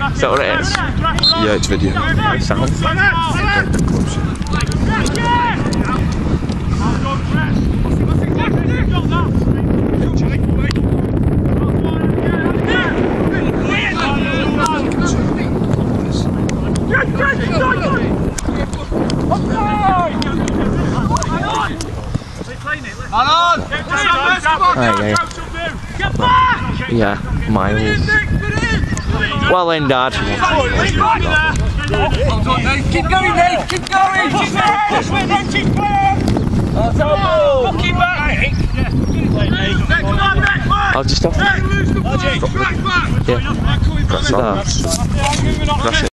Is that what it is? Yeah, it's video. Sound? Yeah, miles. Well then, Dad. Keep going, Dave! Keep going! Keep going! I'll just stop. Yeah. Press that.